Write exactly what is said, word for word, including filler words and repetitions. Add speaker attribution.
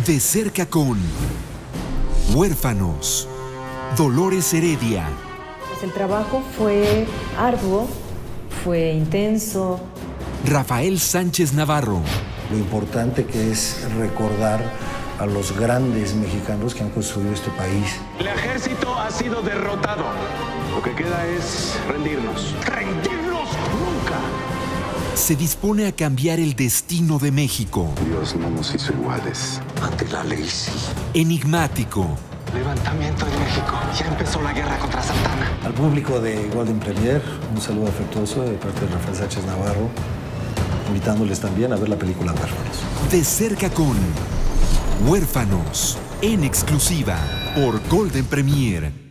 Speaker 1: De cerca con Huérfanos, Dolores Heredia.
Speaker 2: Pues el trabajo fue arduo, fue intenso.
Speaker 1: Rafael Sánchez Navarro.
Speaker 3: Lo importante que es recordar a los grandes mexicanos que han construido este país.
Speaker 4: El ejército ha sido derrotado. Lo que queda es rendirnos. ¡Rendirnos nunca!
Speaker 1: Se dispone a cambiar el destino de México.
Speaker 5: Dios no nos hizo iguales.
Speaker 4: Ante la ley, sí.
Speaker 1: Enigmático.
Speaker 4: Levantamiento en México. Ya empezó la guerra contra Santana.
Speaker 3: Al público de Golden Premier, un saludo afectuoso de parte de Rafael Sánchez Navarro, invitándoles también a ver la película Huérfanos.
Speaker 1: De cerca con Huérfanos, en exclusiva por Golden Premier.